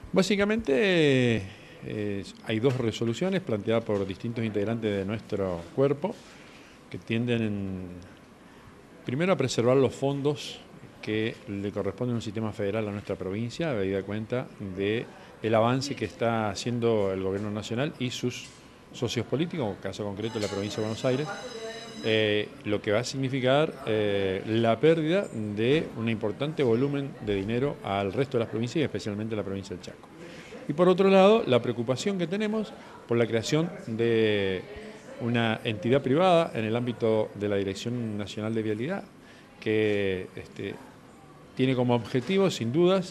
Básicamente hay dos resoluciones planteadas por distintos integrantes de nuestro cuerpo que tienden primero a preservar los fondos que le corresponden a un sistema federal a nuestra provincia, habida cuenta del avance que está haciendo el gobierno nacional y sus socios políticos, en el caso concreto la provincia de Buenos Aires, lo que va a significar la pérdida de un importante volumen de dinero al resto de las provincias y especialmente a la provincia del Chaco. Y por otro lado, la preocupación que tenemos por la creación de una entidad privada en el ámbito de la Dirección Nacional de Vialidad, que tiene como objetivo, sin dudas,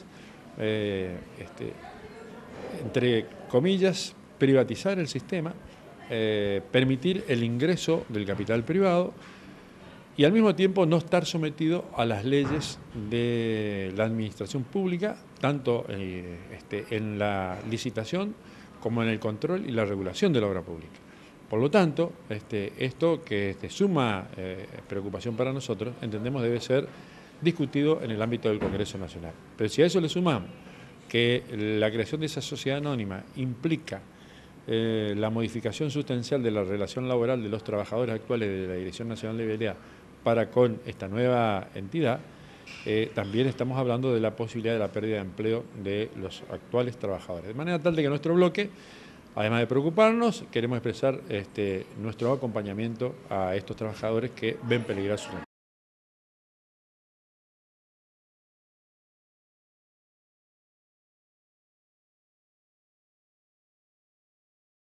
entre comillas, privatizar el sistema, permitir el ingreso del capital privado y al mismo tiempo no estar sometido a las leyes de la administración pública, tanto en la licitación como en el control y la regulación de la obra pública. Por lo tanto, esto que suma preocupación para nosotros, entendemos debe ser discutido en el ámbito del Congreso Nacional. Pero si a eso le sumamos que la creación de esa sociedad anónima implica la modificación sustancial de la relación laboral de los trabajadores actuales de la Dirección Nacional de Vialidad para con esta nueva entidad, también estamos hablando de la posibilidad de la pérdida de empleo de los actuales trabajadores. De manera tal de que nuestro bloque, además de preocuparnos, queremos expresar nuestro acompañamiento a estos trabajadores que ven peligrar sus empleos.